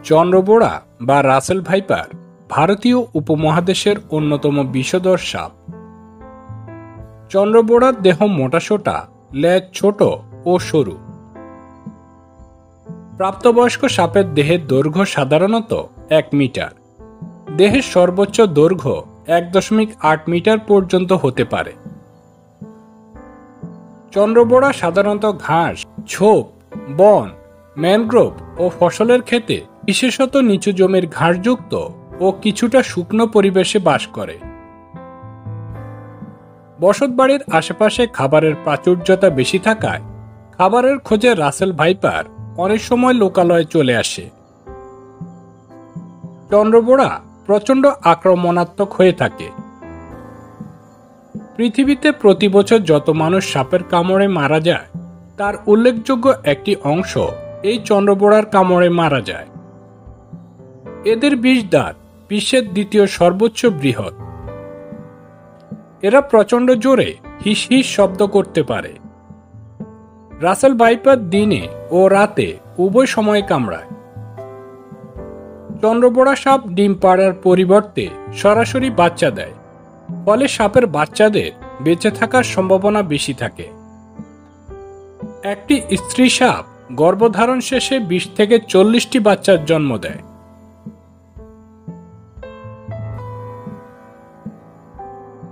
চন্দ্রবোড়া বা Russell viper ভারতীয় উপমহাদেশের অন্যতম বিষধর সাপ। চন্দ্রবোড়ার দেহ মোটাসোটা, লেজ ছোট ও সরু। প্রাপ্তবয়স্ক সাপের দেহের দৈর্ঘ্য সাধারণত 1 মিটার। দেহের সর্বোচ্চ দৈর্ঘ্য 1.8 মিটার পর্যন্ত হতে পারে। চন্দ্রবোড়া সাধারণত ঘাস, ঝোপ, বন, ম্যানগ্রোভ ও ফসলের ক্ষেতে, বিশেষত নিচু জমির ঘাসযুক্ত ও কিছুটা শুকনো পরিবেশে বাস করে। বসতবাড়ির আশেপাশে খাবারের প্রাচুর্যতা বেশি থাকায় খাবারের খোঁজে রাসেল ভাইপার অনেক সময় লোকালয়ে চলে আসে। চন্দ্রবোড়া প্রচণ্ড আক্রমণাত্মক হয়ে থাকে। পৃথিবীতে প্রতি বছর যত মানুষ সাপের কামড়ে মারা যায়, তার উল্লেখযোগ্য একটি অংশ এই চন্দ্রবোড়ার কামড়ে মারা যায়। এদের বিষ দাঁত বিশ্বের দ্বিতীয় সর্বোচ্চ বৃহৎ। এরা প্রচণ্ড জোরে হিস হিস শব্দ করতে পারে। রাসেল ভাইপার দিনে ও রাতে উভয় সময়ে কামড়ায়। চন্দ্রবোড়া সাপ ডিম পাড়ার পরিবর্তে সরাসরি বাচ্চা দেয়, ফলে সাপের বাচ্চাদের বেঁচে থাকার সম্ভাবনা বেশি থাকে। একটি স্ত্রী সাপ গর্ভধারণ শেষে 20 থেকে 40টি বাচ্চার জন্ম দেয়।